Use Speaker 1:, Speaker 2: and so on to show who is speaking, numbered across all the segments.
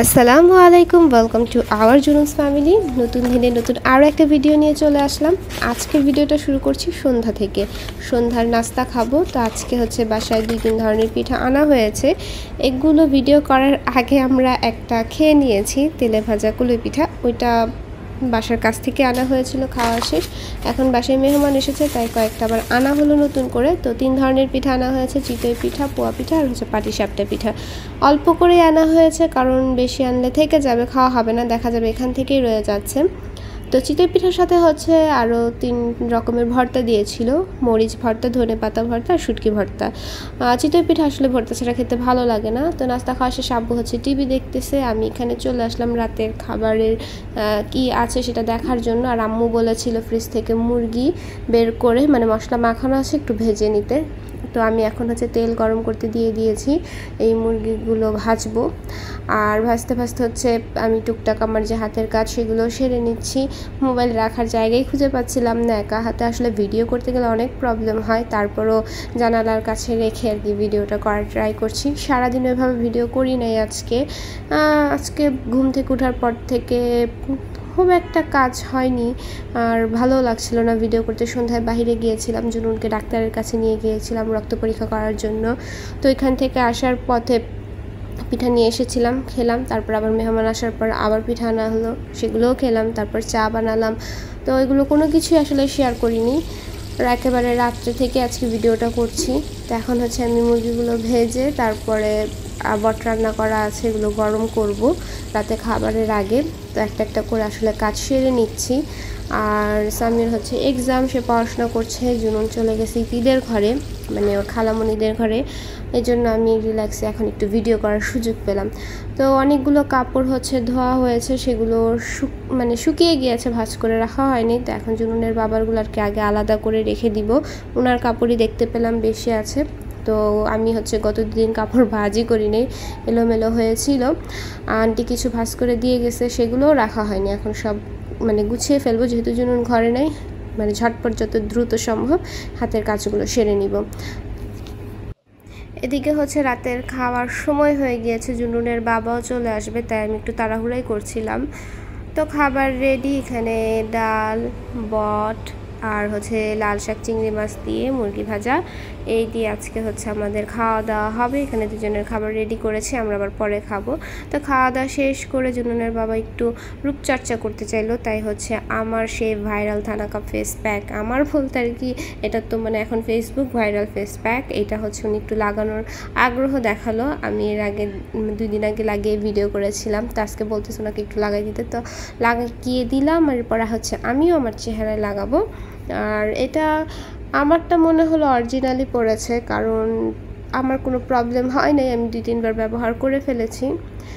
Speaker 1: আসসালামু আলাইকুম, welcome to our Junus family. নতুন দিনে নতুন আরও একটা ভিডিও নিয়ে চলে আসলাম। আজকের ভিডিওটা শুরু করছি সন্ধ্যা থেকে। সন্ধ্যার নাস্তা খাবো। তো আজকে হচ্ছে বাসায় 2-3 ধরনের পিঠা আনা হয়েছে। এগুলো ভিডিও করার আগে আমরা একটা খেয়ে নিয়েছি, তেলে ভাজা কুলই পিঠা। ওইটা বাসার কাছ থেকে আনা হয়েছিল, খাওয়া শেষ। এখন বাসায় মেহমান এসেছে, তাই কয়েকটা আবার আনা হলো নতুন করে। তো 3 ধরনের পিঠা আনা হয়েছে, চিতই পিঠা, পোয়া পিঠা আর হচ্ছে পাটিসাপটা পিঠা। অল্প করেই আনা হয়েছে, কারণ বেশি আনলে থেকে যাবে, খাওয়া হবে না, দেখা যাবে এখান থেকেই রয়ে যাচ্ছে। তো চিতই পিঠার সাথে হচ্ছে আরও 3 রকমের ভর্তা দিয়েছিল, মরিচ ভর্তা, ধনেপাতা ভর্তা আর শুটকি ভর্তা। চিতই পিঠা আসলে ভর্তা ছাড়া খেতে ভালো লাগে না। তো নাস্তা খাওয়া শেষে আব্বু হচ্ছে টিভি দেখতেছে, আমি এখানে চলে আসলাম রাতের খাবারের কি আছে সেটা দেখার জন্য। আর আম্মু বলেছিল ফ্রিজ থেকে মুরগি বের করে, মানে মশলা মাখানো আছে, একটু ভেজে নিতে। তো আমি এখন হচ্ছে তেল গরম করতে দিয়ে দিয়েছি, এই মুরগিগুলো ভাজবো। আর ভাজতে ভাজতে হচ্ছে আমি টুকটাক আমার যে হাতের কাজ সেগুলো সেরে নিচ্ছি। মোবাইল রাখার জায়গায় খুঁজে পাচ্ছিলাম না, একা হাতে আসলে ভিডিও করতে গেলে অনেক প্রবলেম হয়। তারপরও জানালার কাছে রেখে আর কি ভিডিওটা করার ট্রাই করছি। সারাদিন ওইভাবে ভিডিও করি নাই আজকে ঘুম থেকে ওঠার পর থেকে খুব একটা কাজ হয়নি, আর ভালো লাগছিল না ভিডিও করতে। সন্ধ্যায় বাইরে গিয়েছিলাম, জুনুনকে ডাক্তারের কাছে নিয়ে গিয়েছিলাম রক্ত পরীক্ষা করার জন্য। তো এখান থেকে আসার পথে পিঠা নিয়ে এসেছিলাম, খেলাম। তারপর আবার মেহমান আসার পর আবার পিঠা আনা হলো, সেগুলোও খেলাম। তারপর চা বানালাম। তো এগুলো কোনো কিছুই আসলে শেয়ার করিনি, আর একেবারে রাত্রে থেকে আজকে ভিডিওটা করছি। তো এখন হচ্ছে আমি মুরগিগুলো ভেজে তারপরে বট রান্না করা আছে, এগুলো গরম করব রাতে খাবারের আগে। তো একটা একটা করে আসলে কাজ সেরে নিচ্ছি। আর সামির হচ্ছে এক্সাম, সে পড়াশোনা করছে। জুনুন চলে গেছে ঈদের ঘরে, মানে ওর খালামণিদের ঘরে। এই জন্য আমি রিল্যাক্সে এখন একটু ভিডিও করার সুযোগ পেলাম। তো অনেকগুলো কাপড় হচ্ছে ধোয়া হয়েছে, সেগুলো মানে শুকিয়ে গিয়েছে, ভাঁজ করে রাখা হয়নি। তো এখন জুনুনের বাবারগুলো আর কি আগে আলাদা করে রেখে দিব। ওনার কাপড়ই দেখতে পেলাম বেশি আছে। তো আমি হচ্ছে গত 2 দিন কাপড় ভাঁজই করি নেই, এলোমেলো হয়েছিল। আন্টি কিছু ভাঁজ করে দিয়ে গেছে, সেগুলোও রাখা হয়নি। এখন সব মানে গুছিয়ে ফেলবো, যেহেতু জুনুন ঘরে নেই। মানে ঝটপট যত দ্রুত সম্ভব হাতের কাজগুলো সেরে নিব। এদিকে হচ্ছে রাতের খাওয়ার সময় হয়ে গিয়েছে, জুনুনের বাবাও চলে আসবে, তাই আমি একটু তাড়াহুড়াই করছিলাম। তো খাবার রেডি, এখানে ডাল, বট আর হচ্ছে লাল শাক, চিংড়ি মাছ দিয়ে মুরগি ভাজা, এই দিয়ে আজকে হচ্ছে আমাদের খাওয়া দাওয়া হবে। এখানে দুজনের খাবার রেডি করেছি, আমরা আবার পরে খাবো। তো খাওয়া দাওয়া শেষ করে জুনুনের বাবা একটু রূপচর্চা করতে চাইলো, তাই হচ্ছে আমার সেই ভাইরাল থানাকা ফেস প্যাক, আমার বলতে আর কি এটা তো মানে এখন ফেসবুক ভাইরাল ফেস প্যাক, এটা হচ্ছে উনি একটু লাগানোর আগ্রহ দেখালো। আমি এর আগে 2 দিন আগে লাগিয়ে ভিডিও করেছিলাম, তো আজকে বলতেছে ওনাকে একটু লাগাই দিতে। তো লাগিয়ে দিলাম, এরপরে হচ্ছে আমিও আমার চেহারায় লাগাবো। আর এটা আমারটা মনে হলো অরিজিনালি পড়েছে, কারণ আমার কোনো প্রবলেম হয় নাই, আমি 2-3 বার ব্যবহার করে ফেলেছি।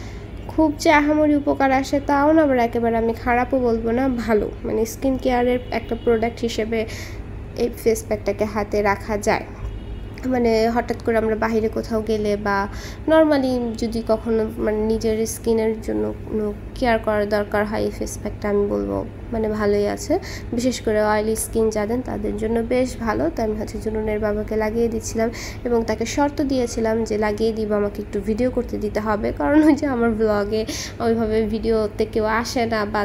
Speaker 1: খুব যে আহামরি উপকার আসে তাও না, আবার একেবারে আমি খারাপও বলবো না, ভালো। মানে স্কিন কেয়ারের একটা প্রোডাক্ট হিসেবে এই ফেস প্যাকটাকে হাতে রাখা যায়। মানে হঠাৎ করে আমরা বাইরে কোথাও গেলে বা নর্মালি যদি কখনো মানে নিজের স্কিনের জন্য কোনো কেয়ার করার দরকার হয়, এই ফেস প্যাকটা আমি বলবো মানে ভালোই আছে। বিশেষ করে অয়েলি স্কিন যাদের, তাদের জন্য বেশ ভালো। তো আমি হচ্ছে জুনুনের বাবাকে লাগিয়ে দিচ্ছিলাম এবং তাকে শর্ত দিয়েছিলাম যে লাগিয়ে দিব, আমাকে একটু ভিডিও করতে দিতে হবে, কারণ ওই যে আমার ব্লগে ওইভাবে ভিডিওতে কেউ আসে না, বা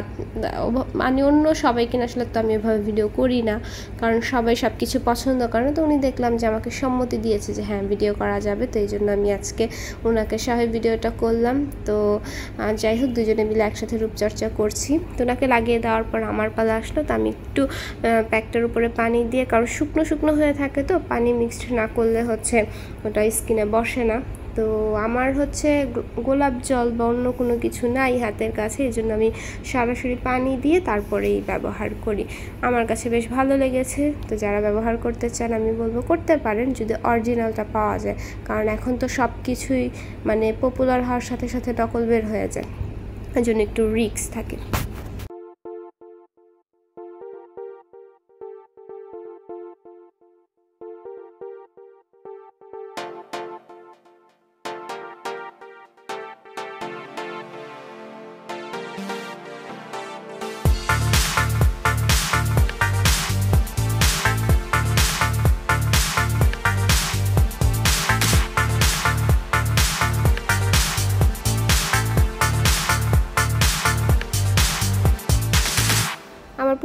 Speaker 1: মানে অন্য সবাইকে আসলে তো আমি ওইভাবে ভিডিও করি না, কারণ সবাই সব কিছু পছন্দ করে না। তো উনি দেখলাম যে আমাকে সম্মতি দিয়েছে যে হ্যাঁ ভিডিও করা যাবে, তো এই জন্য আমি আজকে ওনাকে সহায় ভিডিওটা করলাম। তো যাই হোক, দুজনে মিলে একসাথে রূপচর্চা করছি। তো ওনাকে লাগিয়ে দেওয়ার পর আমার পালা আসলো। তো আমি একটু প্যাকটার উপরে পানি দিয়ে, কারণ শুকনো শুকনো হয়ে থাকে, তো পানি মিক্সড না করলে হচ্ছে ওটা স্কিনে বসে না। তো আমার হচ্ছে গোলাপ জল বা অন্য কোনো কিছু নাই হাতের কাছে, এই জন্য আমি সরাসরি পানি দিয়ে তারপরেই ব্যবহার করি। আমার কাছে বেশ ভালো লেগেছে। তো যারা ব্যবহার করতে চান আমি বলবো করতে পারেন, যদি অরিজিনালটা পাওয়া যায়, কারণ এখন তো সব কিছুই মানে পপুলার হওয়ার সাথে সাথে নকল বের হয়ে যায়, এই জন্য একটু রিস্ক থাকে।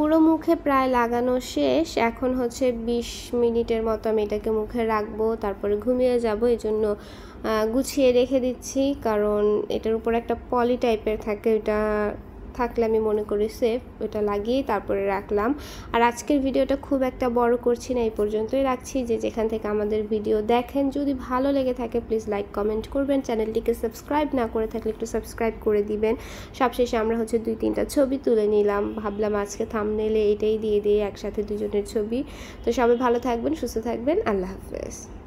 Speaker 1: পুরো মুখে প্রায় লাগানো শেষ। এখন হচ্ছে 20 মিনিটের মতো আমি এটাকে মুখে রাখবো, তারপরে ঘুমিয়ে যাব। এই জন্য গুছিয়ে রেখে দিচ্ছি, কারণ এটার উপর একটা পলি টাইপের থাকে, ওটা থাকলে আমি মনে করি সেফ। ওটা লাগিয়ে তারপরে রাখলাম। আর আজকের ভিডিওটা খুব একটা বড় করছি না, এই পর্যন্তই রাখছি। যে যেখান থেকে আমাদের ভিডিও দেখেন, যদি ভালো লেগে থাকে প্লিজ লাইক কমেন্ট করবেন। চ্যানেলটিকে সাবস্ক্রাইব না করে থাকলে একটু সাবস্ক্রাইব করে দিবেন। সবশেষে আমরা হচ্ছে 2-3টা ছবি তুলে নিলাম। ভাবলাম আজকে থাম্বনেইলে এটাই দিয়ে দিই, একসাথে দুজনের ছবি। তো সবাই ভালো থাকবেন, সুস্থ থাকবেন। আল্লাহ হাফেজ।